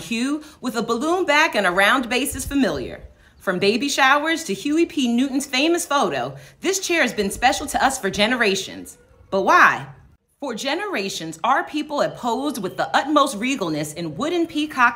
hue with a balloon back and a round base is familiar. From baby showers to Huey P. Newton's famous photo, this chair has been special to us for generations. But why? For generations, our people have posed with the utmost regalness in wooden peacock